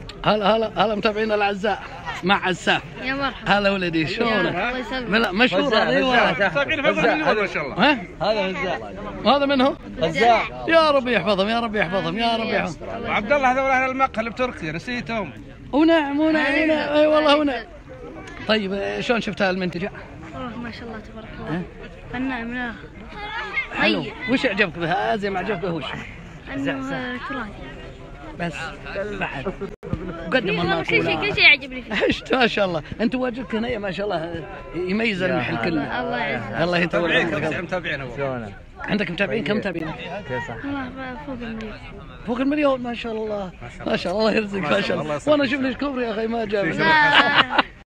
هلا متابعينا الاعزاء مع عساف. يا مرحبا. هلا ولدي شلونك؟ الله يسلمك. مشهور ايوه. ساقين فوق المليون ما شاء الله. ها؟ هذا هزاع. وهذا منه؟ هزاع. يا رب يحفظهم يا رب يحفظهم يا رب يحفظهم. وعبد الله هذول اهل المقهى اللي بتركيا نسيتهم. ونعم اي والله ونعم. طيب شلون شفتها المنتجة؟ والله ما شاء الله تبارك الله. فنان مناخ. حلو. وش عجبك بها؟ زي ما عجبك به وش؟ انه تراثي. بس بعد قدم المأكولات. كل شيء يعجبني فيه. عشت ما شاء الله. انت واجبك هنا ما شاء الله يميز المحل كله. الله يعزك. الله يطول عمرك. متابعين شلونه؟ عندك متابعين كم متابعين؟ والله فوق المليون. فوق المليون ما شاء الله. ما شاء الله الله يرزقك ما شاء الله. وانا اشوف لك كبر يا اخي ما جاب.